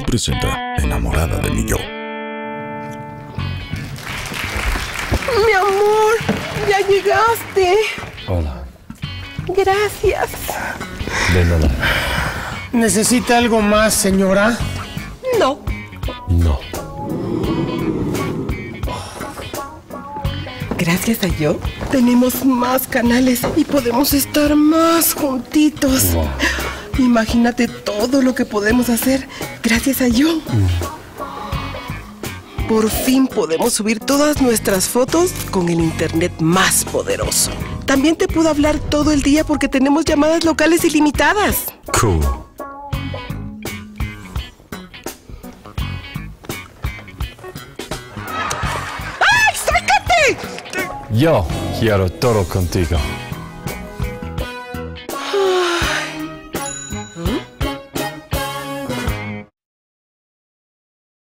presenta Enamorada de mi yo. Mi amor, ya llegaste. Hola. Gracias. De nada. ¿Necesita algo más, señora? No. No. Gracias a yo, tenemos más canales y podemos estar más juntitos. Wow. Imagínate todo lo que podemos hacer gracias a yo. Por fin podemos subir todas nuestras fotos con el internet más poderoso. También te puedo hablar todo el día porque tenemos llamadas locales ilimitadas. Cool. ¡Ay, sácate! Yo quiero todo contigo.